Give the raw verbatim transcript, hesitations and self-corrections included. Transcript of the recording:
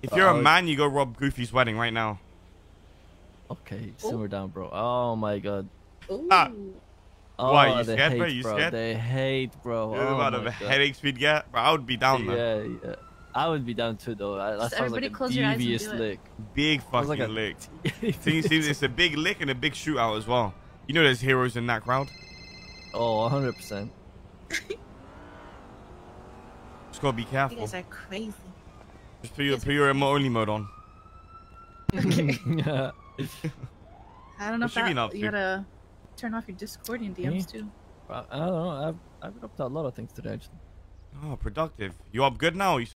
If you're a man, you go rob Goofy's wedding right now. Okay, simmer Ooh. down, bro. Oh my god. Ooh. Ah. Oh, Why, you scared, hate, bro? You bro. scared? They hate, bro. You know oh about the headaches we'd get? Bro, I would be down, man. Yeah, yeah. I would be down too, though. That sounds like a devious lick. Big fucking like a... lick. see, see, it's a big lick and a big shootout as well. You know there's heroes in that crowd. Oh, one hundred percent. Just gotta be careful. You guys are crazy. Just put your, put your remote only mode on. Okay. I don't know what if that, you, you gotta turn off your Discord and D Ms too. I don't know. I've, I've been up to a lot of things today, actually. Oh, productive. You up good now? Or you